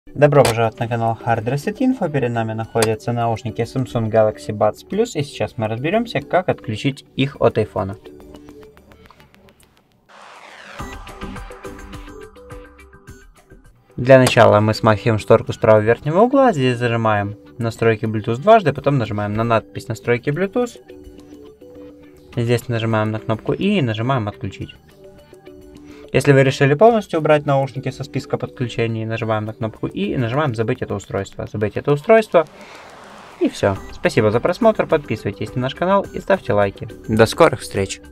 Добро пожаловать на канал Hard Reset Info. Перед нами находятся наушники Samsung Galaxy Buds Plus, и сейчас мы разберемся, как отключить их от iPhone. Для начала мы смахиваем шторку с правого верхнего угла, здесь зажимаем настройки Bluetooth дважды, потом нажимаем на надпись настройки Bluetooth. Здесь нажимаем на кнопку и нажимаем отключить. Если вы решили полностью убрать наушники со списка подключений, нажимаем на кнопку и нажимаем забыть это устройство. Забыть это устройство. И все. Спасибо за просмотр, подписывайтесь на наш канал и ставьте лайки. До скорых встреч!